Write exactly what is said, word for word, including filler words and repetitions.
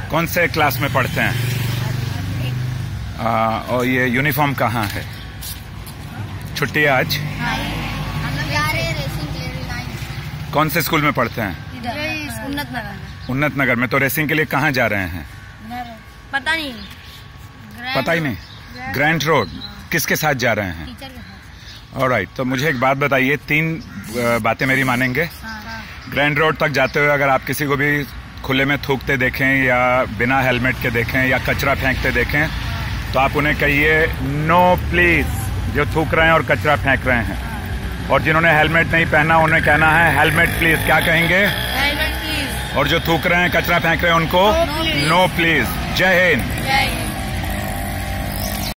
कौन से क्लास में पढ़ते हैं? आ, और ये यूनिफॉर्म कहाँ है? छुट्टी है आज? कौन से स्कूल में पढ़ते हैं? उन्नत नगर। उन्नत नगर में। तो रेसिंग के लिए कहाँ जा रहे हैं? पता नहीं। पता ही नहीं। Grand road. किसके साथ जा रहे हैं? टीचर के साथ। ऑलराइट, तो मुझे एक बात बताइए, तीन बातें मेरी मानेंगे? ग्रैंड रोड तक जाते हुए अगर आप किसी को भी खुले में थूकते देखें या बिना हेलमेट के देखें या कचरा फेंकते देखें तो आप उन्हें कहिए नो प्लीज, जो थूक रहे हैं और कचरा फेंक रहे हैं। और जिन्होंने हेलमेट नहीं पहना उन्हें कहना है हेलमेट प्लीज। क्या कहेंगे? Helmet please. और जो थूक रहे हैं, कचरा फेंक रहे हैं, उनको नो प्लीज। जय हिंद।